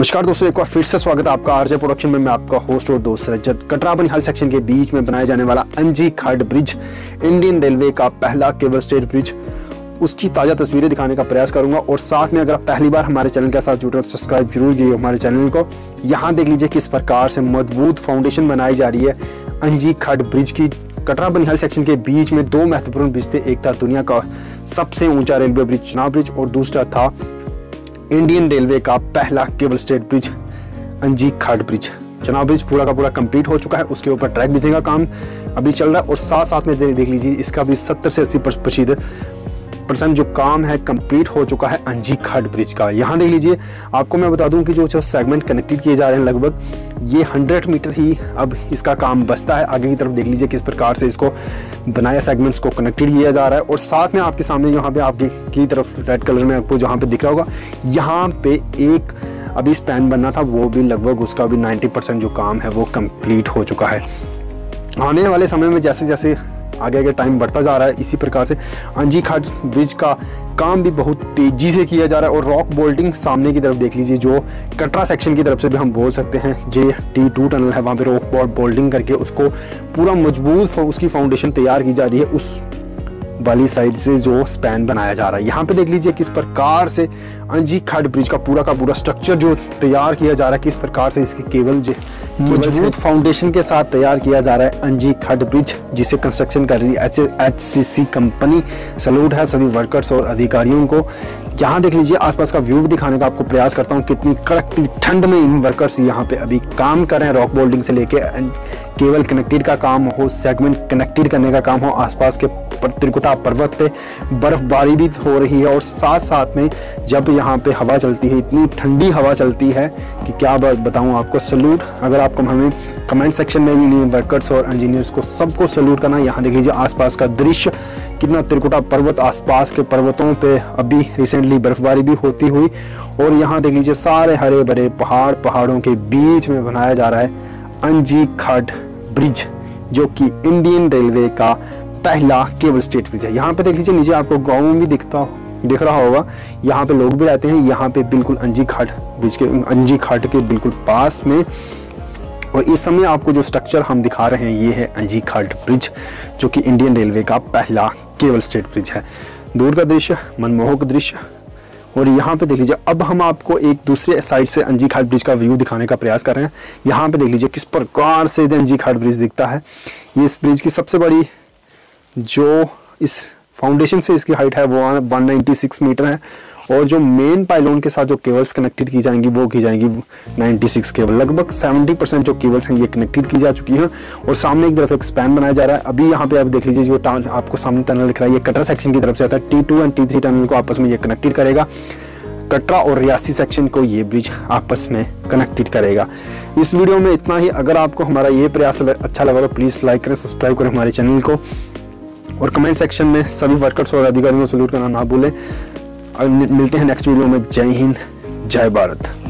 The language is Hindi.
नमस्कार दोस्तों, एक बार फिर से स्वागत है आपका आरजे प्रोडक्शन में। मैं आपका होस्ट और दोस्त रजत। कटरा बनिहाल सेक्शन के बीच में बनाया जाने वाला अंजी खड्ड ब्रिज, इंडियन रेलवे का पहला केबल स्टेट ब्रिज, उसकी ताज़ा तस्वीरें दिखाने का प्रयास करूंगा। और साथ में अगर आप पहली बार हमारे चैनल के साथ जुड़ रहे हो तो सब्सक्राइब जरूर कीजिए हमारे चैनल को। यहाँ देख लीजिए किस प्रकार से मजबूत फाउंडेशन बनाई जा रही है अंजी खड्ड ब्रिज की। कटरा बनिहाल सेक्शन के बीच में दो महत्वपूर्ण ब्रिज थे। एक था दुनिया का सबसे ऊंचा रेलवे ब्रिज चुनाव ब्रिज, और दूसरा था इंडियन रेलवे का पहला केबल स्टेट ब्रिज अंजी खड्ड ब्रिज। चुनाव ब्रिज पूरा का पूरा कंप्लीट हो चुका है, उसके ऊपर ट्रैक बिछने का काम अभी चल रहा है। और साथ साथ में देख लीजिए इसका भी 70 से 80% जो काम है कंप्लीट हो चुका है अंजी खड्ड ब्रिज का। यहाँ देख लीजिए, आपको मैं बता दूं कि जो सेगमेंट कनेक्टेड किए जा रहे हैं लगभग ये 100 मीटर ही अब इसका काम बचता है। आगे की तरफ देख लीजिए किस प्रकार से इसको बनाया, सेगमेंट्स को कनेक्टेड किया जा रहा है। और साथ में आपके सामने यहाँ पे आपकी की तरफ रेड कलर में आपको जहाँ पे दिख रहा होगा, यहाँ पे एक अभी स्पैन बनना था, वो भी लगभग उसका भी 90% जो काम है वो कंप्लीट हो चुका है। आने वाले समय में जैसे जैसे आगे टाइम बढ़ता जा रहा है, इसी प्रकार से अंजी खड्ड ब्रिज का काम भी बहुत तेजी से किया जा रहा है। और रॉक बोल्टिंग सामने की तरफ देख लीजिए, जो कटरा सेक्शन की तरफ से भी हम बोल सकते हैं JT2 टनल है, वहाँ पे रॉक बोल्टिंग करके उसको पूरा मजबूत उसकी फाउंडेशन तैयार की जा रही है। उस वाली साइड से जो स्पैन बनाया जा रहा है, यहाँ पे देख लीजिए किस प्रकार से अंजी खड्ड ब्रिज का पूरा स्ट्रक्चर जो तैयार किया जा रहा है, किस प्रकार से इसकी केबल मजबूत फाउंडेशन के साथ तैयार किया जा रहा है अंजी खड्ड ब्रिज, जिसे कंस्ट्रक्शन कर रही है HCC कंपनी। सैल्यूट है सभी वर्कर्स और अधिकारियों को। यहाँ देख लीजिए आसपास का व्यू दिखाने का आपको प्रयास करता हूँ, कितनी कड़कती ठंड में इन वर्कर्स यहाँ पे अभी काम कर रहे हैं। रॉक बोल्डिंग से लेके केबल कनेक्टेड का काम हो, सेगमेंट कनेक्टेड करने का काम हो, आसपास के त्रिकुटा पर्वत पे बर्फबारी भी हो रही है। और साथ साथ में जब यहाँ पे हवा चलती है, इतनी ठंडी हवा चलती है कि क्या बताऊँ आपको। सैल्यूट, अगर आपको हमें कमेंट सेक्शन में भी वर्कर्स और इंजीनियर्स को सबको सैल्यूट करना। यहाँ देख लीजिए आसपास का दृश्य, कितना त्रिकुटा पर्वत, आसपास के पर्वतों पे अभी रिसेंटली बर्फबारी भी होती हुई। और यहाँ देख लीजिए सारे हरे भरे पहाड़ों के बीच में बनाया जा रहा है अंजी खड्ड ब्रिज, जो कि इंडियन रेलवे का पहला केबल स्टेट ब्रिज है। यहाँ पे देख लीजिए नीचे आपको गाँव भी दिख रहा होगा, यहाँ पे लोग भी रहते हैं। यहाँ पे बिल्कुल अंजी खड्ड ब्रिज के, अंजी खड्ड के बिल्कुल पास में। और इस समय आपको जो स्ट्रक्चर हम दिखा रहे हैं ये है अंजी खड्ड ब्रिज, जो कि इंडियन रेलवे का पहला केबल स्टेट ब्रिज है। दूर का दृश्य, मनमोहक दृश्य। और यहाँ पे देख लीजिए, अब हम आपको एक दूसरे साइड से अंजी खड्ड ब्रिज का व्यू दिखाने का प्रयास कर रहे हैं। यहाँ पे देख लीजिए किस प्रकार से अंजी खड्ड ब्रिज दिखता है। ये इस ब्रिज की सबसे बड़ी जो इस फाउंडेशन से इसकी हाइट है वो 196 मीटर है। और जो मेन पाइलोन के साथ जो केबल्स कनेक्टेड की जाएंगी वो की जाएंगी 96 केबल। लगभग 70% जो केबल्स हैं ये कनेक्टेड की जा चुकी हैं। और सामने की तरफ एक स्पैन बनाया जा रहा है। अभी यहाँ पे आप देख लीजिए, जो आपको सामने टनल दिख रहा है ये कटरा सेक्शन की तरफ से आता है। T2 और T3 टनल को आपस में ये कनेक्टेड करेगा। कटरा और रियासी सेक्शन को ये ब्रिज आपस में कनेक्टेड करेगा। इस वीडियो में इतना ही। अगर आपको हमारा ये प्रयास अच्छा लगा तो प्लीज़ लाइक करें, सब्सक्राइब करें हमारे चैनल को। और कमेंट सेक्शन में सभी वर्कर्स और अधिकारियों को सैल्यूट करना ना भूलें। और मिलते हैं नेक्स्ट वीडियो में। जय हिंद, जय भारत।